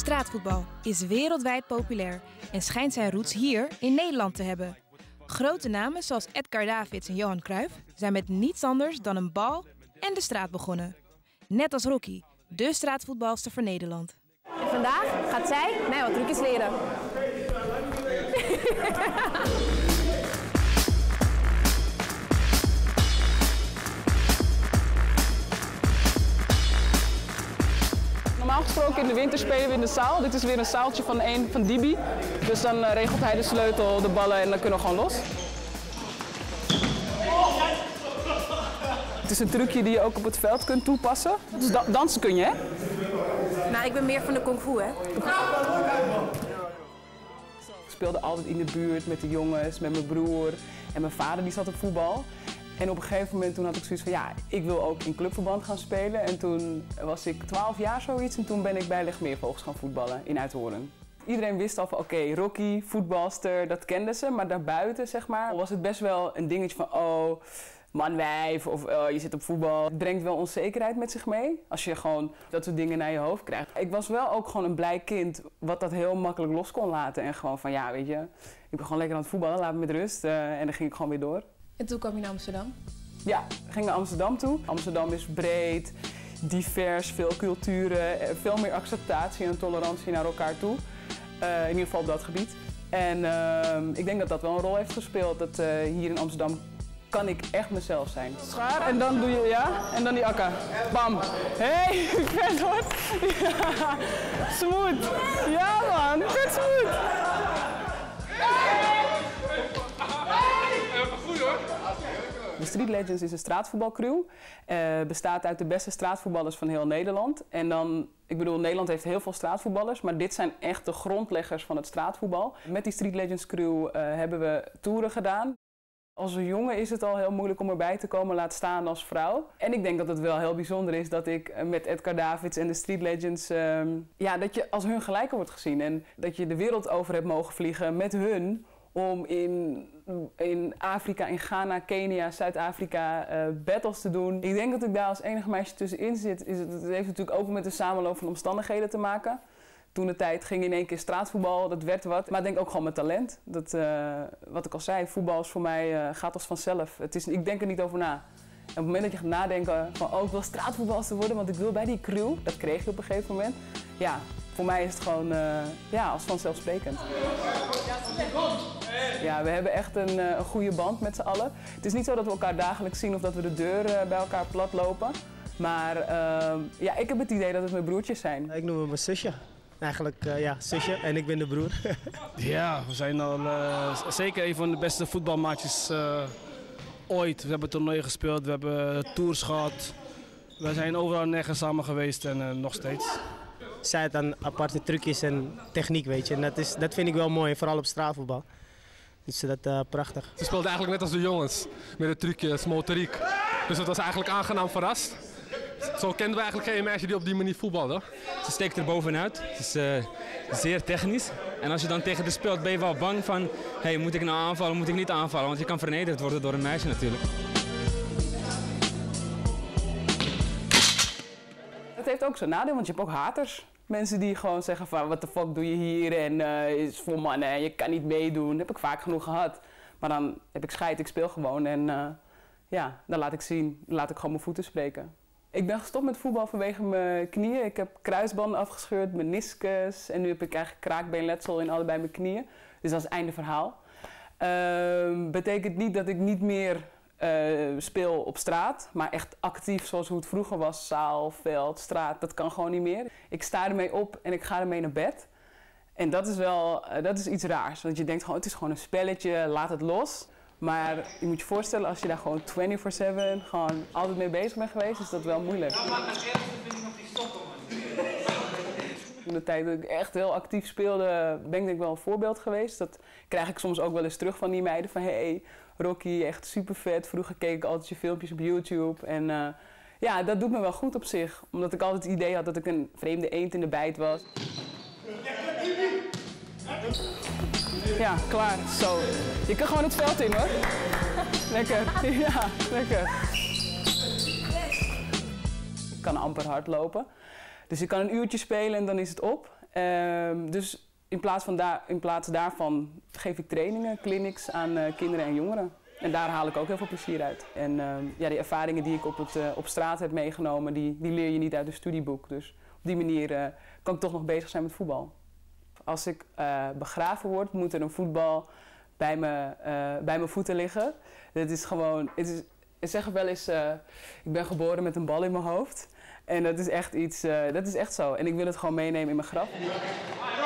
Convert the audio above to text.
Straatvoetbal is wereldwijd populair en schijnt zijn roots hier in Nederland te hebben. Grote namen zoals Edgar Davids en Johan Cruijff zijn met niets anders dan een bal en de straat begonnen. Net als Rocky, de straatvoetbalster van Nederland. En vandaag gaat zij mij wat trucjes leren. Normaal gesproken in de winter spelen we in de zaal. Dit is weer een zaaltje van Dibi. Dus dan regelt hij de sleutel, de ballen en dan kunnen we gewoon los. Het is een trucje die je ook op het veld kunt toepassen. Dus dansen kun je, hè? Nou, ik ben meer van de kung fu, hè? Ik speelde altijd in de buurt met de jongens, met mijn broer en mijn vader die zat op voetbal. En op een gegeven moment toen had ik zoiets van ja, ik wil ook in clubverband gaan spelen. En toen was ik 12 jaar zoiets en toen ben ik bij Legmeervogels gaan voetballen in Uithoorn. Iedereen wist al van oké, Rocky, voetbalster, dat kenden ze. Maar daarbuiten zeg maar was het best wel een dingetje van oh, man-wijf of je zit op voetbal. Het brengt wel onzekerheid met zich mee als je gewoon dat soort dingen naar je hoofd krijgt. Ik was wel ook gewoon een blij kind wat dat heel makkelijk los kon laten. En gewoon van ja, weet je, ik ben gewoon lekker aan het voetballen, laat me met rust. En dan ging ik gewoon weer door. En toen kwam je naar Amsterdam? Ja, ik ging naar Amsterdam toe. Amsterdam is breed, divers, veel culturen, veel meer acceptatie en tolerantie naar elkaar toe. In ieder geval op dat gebied. En ik denk dat dat wel een rol heeft gespeeld. Dat hier in Amsterdam kan ik echt mezelf zijn. Schaar en dan doe je ja en dan die akka. Bam. Hey, vet hoor. Ja, smooth. Ja man, vet smooth. De Street Legends is een straatvoetbalcrew. Bestaat uit de beste straatvoetballers van heel Nederland. En dan, ik bedoel, Nederland heeft heel veel straatvoetballers, maar dit zijn echt de grondleggers van het straatvoetbal. Met die Street Legends crew hebben we toeren gedaan. Als een jongen is het al heel moeilijk om erbij te komen, laat staan als vrouw. En ik denk dat het wel heel bijzonder is dat ik met Edgar Davids en de Street Legends, ja, dat je als hun gelijke wordt gezien. En dat je de wereld over hebt mogen vliegen met hun. Om in Afrika, in Ghana, Kenia, Zuid-Afrika battles te doen. Ik denk dat ik daar als enige meisje tussenin zit. Het heeft natuurlijk ook met de samenloop van omstandigheden te maken. Toen de tijd ging in één keer straatvoetbal, dat werd wat. Maar ik denk ook gewoon met talent. Wat ik al zei, voetbal is voor mij gaat als vanzelf. Ik denk er niet over na. En op het moment dat je gaat nadenken van oh, ik wil straatvoetbalster worden, want ik wil bij die crew, dat kreeg je op een gegeven moment. Ja, voor mij is het gewoon ja, als vanzelfsprekend. Ja, we hebben echt een goede band met z'n allen. Het is niet zo dat we elkaar dagelijks zien of dat we de deur bij elkaar plat lopen. Maar ja, ik heb het idee dat het mijn broertjes zijn. Ik noem hem mijn zusje. Eigenlijk ja, zusje en ik ben de broer. Ja, we zijn al zeker een van de beste voetbalmaatjes ooit. We hebben toernooien gespeeld, we hebben tours gehad. We zijn overal nergens samen geweest en nog steeds. Zij had dan aparte trucjes en techniek, weet je. En dat vind ik wel mooi, vooral op straatvoetbal. Dus dat prachtig. Ze speelde eigenlijk net als de jongens, met de trucjes, motoriek. Dus het was eigenlijk aangenaam verrast. Zo kenden we eigenlijk geen meisje die op die manier voetbalde. Ze steekt er bovenuit. Het is zeer technisch. En als je dan tegen de speelt, ben je wel bang van hey, moet ik nou aanvallen, moet ik niet aanvallen? Want je kan vernederd worden door een meisje natuurlijk. Het heeft ook zijn nadeel, want je hebt ook haters. Mensen die gewoon zeggen van wat de fuck doe je hier en is voor mannen en je kan niet meedoen. Dat heb ik vaak genoeg gehad. Maar dan heb ik scheid, ik speel gewoon en ja, dan laat ik zien, laat ik gewoon mijn voeten spreken. Ik ben gestopt met voetbal vanwege mijn knieën. Ik heb kruisbanden afgescheurd, meniscus en nu heb ik eigenlijk kraakbeenletsel in allebei mijn knieën. Dus dat is het einde verhaal. Betekent niet dat ik niet meer speel op straat, maar echt actief zoals hoe het vroeger was, zaal, veld, straat, dat kan gewoon niet meer. Ik sta ermee op en ik ga ermee naar bed. En dat is wel, dat is iets raars, want je denkt gewoon het is gewoon een spelletje, laat het los. Maar je moet je voorstellen, als je daar gewoon 24/7 gewoon altijd mee bezig bent geweest, is dat wel moeilijk. In de tijd dat ik echt heel actief speelde, ben ik wel een voorbeeld geweest. Dat krijg ik soms ook wel eens terug van die meiden van hey, Rocky, echt super vet. Vroeger keek ik altijd je filmpjes op YouTube. En ja, dat doet me wel goed op zich. Omdat ik altijd het idee had dat ik een vreemde eend in de bijt was. Ja, klaar. Zo. Je kan gewoon het veld in hoor. Lekker. Ja, lekker. Ik kan amper hardlopen. Dus ik kan een uurtje spelen en dan is het op. Dus in plaats daarvan geef ik trainingen, clinics aan kinderen en jongeren. En daar haal ik ook heel veel plezier uit. En die ervaringen die ik op straat heb meegenomen, die leer je niet uit een studieboek. Dus op die manier kan ik toch nog bezig zijn met voetbal. Als ik begraven word, moet er een voetbal bij mijn voeten liggen. Dat is gewoon, ik zeg wel eens, ik ben geboren met een bal in mijn hoofd. En dat is echt iets, dat is echt zo. En ik wil het gewoon meenemen in mijn graf.